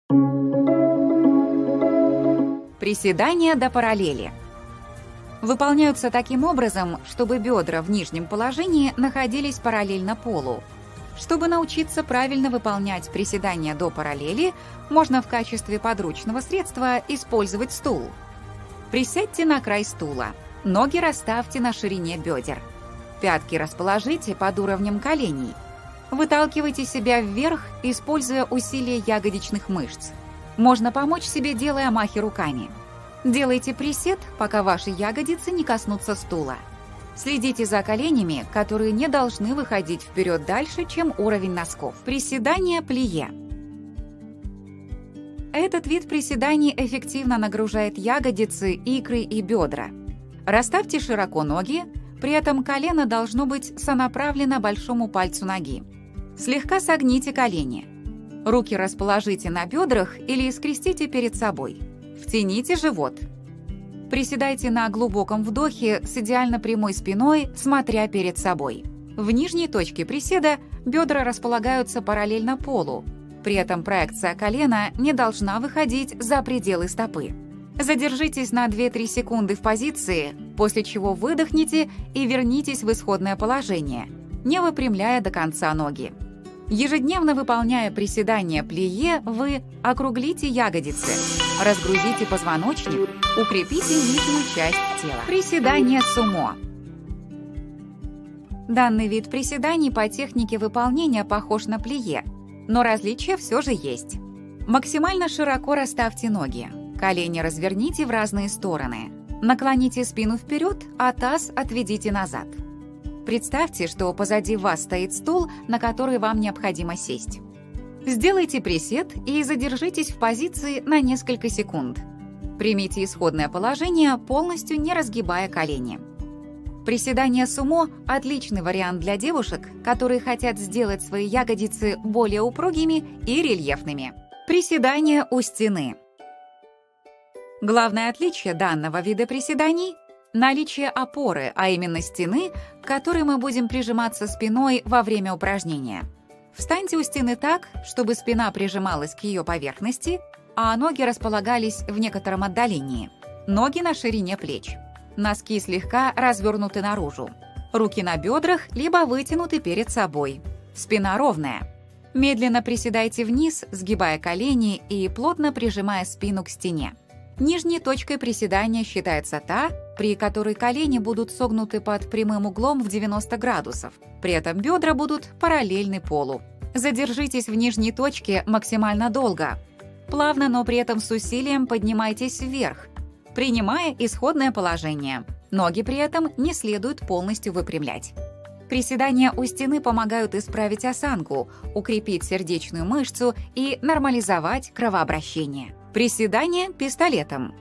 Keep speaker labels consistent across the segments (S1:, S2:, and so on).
S1: Приседания до параллели. Выполняются таким образом, чтобы бедра в нижнем положении находились параллельно полу. Чтобы научиться правильно выполнять приседания до параллели, можно в качестве подручного средства использовать стул. Присядьте на край стула. Ноги расставьте на ширине бедер. Пятки расположите под уровнем коленей. Выталкивайте себя вверх, используя усилие ягодичных мышц. Можно помочь себе, делая махи руками. Делайте присед, пока ваши ягодицы не коснутся стула. Следите за коленями, которые не должны выходить вперед дальше, чем уровень носков. Приседание плие. Этот вид приседаний эффективно нагружает ягодицы, икры и бедра. Расставьте широко ноги, при этом колено должно быть сонаправлено большому пальцу ноги. Слегка согните колени. Руки расположите на бедрах или скрестите перед собой. Втяните живот. Приседайте на глубоком вдохе с идеально прямой спиной, смотря перед собой. В нижней точке приседа бедра располагаются параллельно полу. При этом проекция колена не должна выходить за пределы стопы. Задержитесь на 2-3 секунды в позиции, после чего выдохните и вернитесь в исходное положение, не выпрямляя до конца ноги. Ежедневно выполняя приседания плие, вы округлите ягодицы, разгрузите позвоночник, укрепите нижнюю часть тела. Приседание сумо. Данный вид приседаний по технике выполнения похож на плие, но различия все же есть. Максимально широко расставьте ноги, колени разверните в разные стороны, наклоните спину вперед, а таз отведите назад. Представьте, что позади вас стоит стул, на который вам необходимо сесть. Сделайте присед и задержитесь в позиции на несколько секунд. Примите исходное положение, полностью не разгибая колени. Приседание сумо – отличный вариант для девушек, которые хотят сделать свои ягодицы более упругими и рельефными. Приседание у стены. Главное отличие данного вида приседаний – наличие опоры, а именно стены, к которой мы будем прижиматься спиной во время упражнения. Встаньте у стены так, чтобы спина прижималась к ее поверхности, а ноги располагались в некотором отдалении. Ноги на ширине плеч. Носки слегка развернуты наружу. Руки на бедрах, либо вытянуты перед собой. Спина ровная. Медленно приседайте вниз, сгибая колени и плотно прижимая спину к стене. Нижней точкой приседания считается та, при которой колени будут согнуты под прямым углом в 90 градусов. При этом бедра будут параллельны полу. Задержитесь в нижней точке максимально долго. Плавно, но при этом с усилием поднимайтесь вверх, принимая исходное положение. Ноги при этом не следует полностью выпрямлять. Приседания у стены помогают исправить осанку, укрепить сердечную мышцу и нормализовать кровообращение. Приседания пистолетом.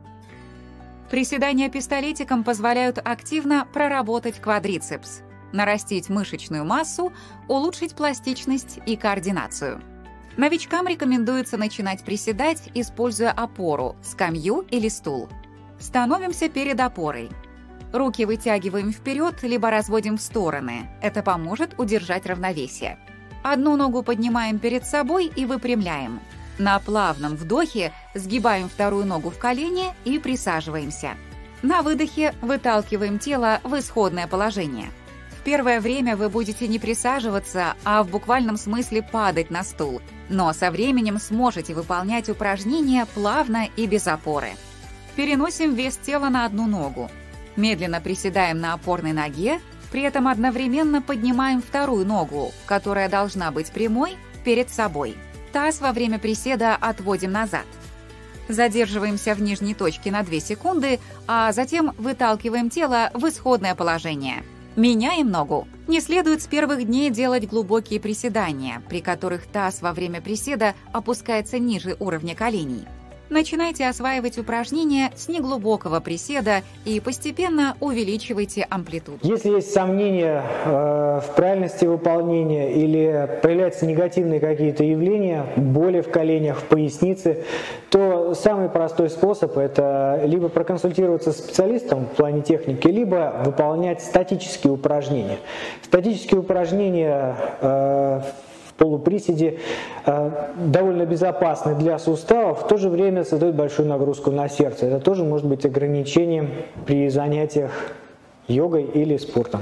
S1: Приседания пистолетиком позволяют активно проработать квадрицепс, нарастить мышечную массу, улучшить пластичность и координацию. Новичкам рекомендуется начинать приседать, используя опору, скамью или стул. Становимся перед опорой. Руки вытягиваем вперед, либо разводим в стороны. Это поможет удержать равновесие. Одну ногу поднимаем перед собой и выпрямляем. На плавном вдохе сгибаем вторую ногу в колени и присаживаемся. На выдохе выталкиваем тело в исходное положение. В первое время вы будете не присаживаться, а в буквальном смысле падать на стул, но со временем сможете выполнять упражнения плавно и без опоры. Переносим вес тела на одну ногу. Медленно приседаем на опорной ноге, при этом одновременно поднимаем вторую ногу, которая должна быть прямой, перед собой. Таз во время приседа отводим назад. Задерживаемся в нижней точке на 2 секунды, а затем выталкиваем тело в исходное положение. Меняем ногу. Не следует с первых дней делать глубокие приседания, при которых таз во время приседа опускается ниже уровня коленей. Начинайте осваивать упражнения с неглубокого приседа и постепенно увеличивайте амплитуду.
S2: Если есть сомнения в правильности выполнения или появляются негативные какие-то явления, боли в коленях, в пояснице, то самый простой способ – это либо проконсультироваться с специалистом в плане техники, либо выполнять статические упражнения. Статические упражнения полуприседе довольно безопасны для суставов, в то же время создают большую нагрузку на сердце. Это тоже может быть ограничением при занятиях йогой или спортом.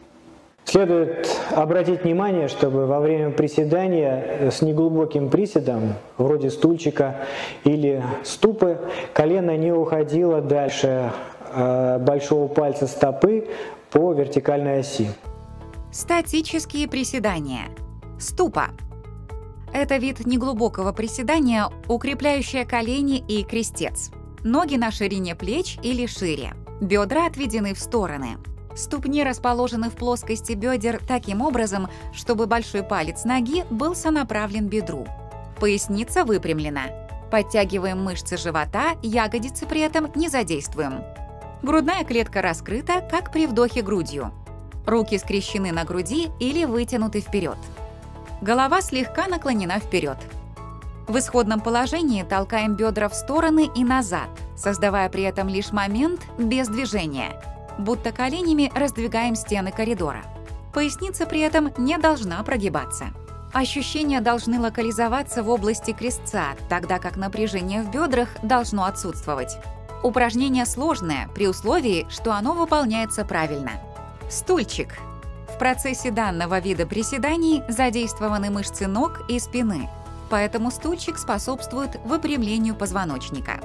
S2: Следует обратить внимание, чтобы во время приседания с неглубоким приседом, вроде стульчика или ступы, колено не уходило дальше большого пальца стопы по вертикальной оси.
S1: Статические приседания. Ступа. Это вид неглубокого приседания, укрепляющее колени и крестец. Ноги на ширине плеч или шире. Бедра отведены в стороны. Ступни расположены в плоскости бедер таким образом, чтобы большой палец ноги был сонаправлен бедру. Поясница выпрямлена. Подтягиваем мышцы живота, ягодицы при этом не задействуем. Грудная клетка раскрыта, как при вдохе грудью. Руки скрещены на груди или вытянуты вперед. Голова слегка наклонена вперед. В исходном положении толкаем бедра в стороны и назад, создавая при этом лишь момент без движения, будто коленями раздвигаем стены коридора. Поясница при этом не должна прогибаться. Ощущения должны локализоваться в области крестца, тогда как напряжение в бедрах должно отсутствовать. Упражнение сложное при условии, что оно выполняется правильно. Стульчик. В процессе данного вида приседаний задействованы мышцы ног и спины, поэтому стульчик способствует выпрямлению позвоночника.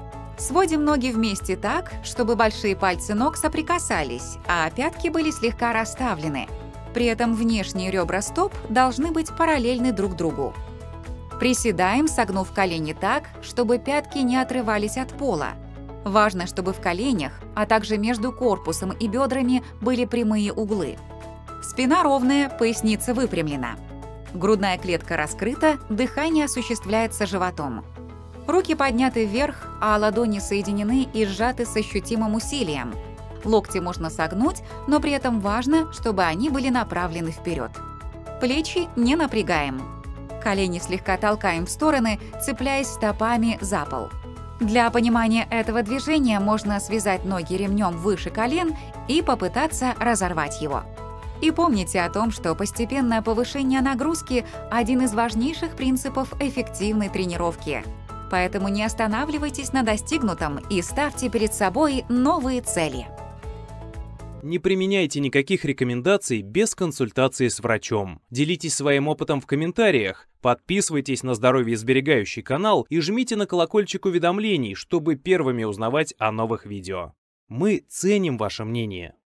S1: Сводим ноги вместе так, чтобы большие пальцы ног соприкасались, а пятки были слегка расставлены. При этом внешние ребра стоп должны быть параллельны друг другу. Приседаем, согнув колени так, чтобы пятки не отрывались от пола. Важно, чтобы в коленях, а также между корпусом и бедрами были прямые углы. Спина ровная, поясница выпрямлена. Грудная клетка раскрыта, дыхание осуществляется животом. Руки подняты вверх, а ладони соединены и сжаты с ощутимым усилием. Локти можно согнуть, но при этом важно, чтобы они были направлены вперед. Плечи не напрягаем. Колени слегка толкаем в стороны, цепляясь стопами за пол. Для понимания этого движения можно связать ноги ремнем выше колен и попытаться разорвать его. И помните о том, что постепенное повышение нагрузки – один из важнейших принципов эффективной тренировки. Поэтому не останавливайтесь на достигнутом и ставьте перед собой новые цели.
S3: Не применяйте никаких рекомендаций без консультации с врачом. Делитесь своим опытом в комментариях. Подписывайтесь на здоровье-сберегающий канал и жмите на колокольчик уведомлений, чтобы первыми узнавать о новых видео. Мы ценим ваше мнение.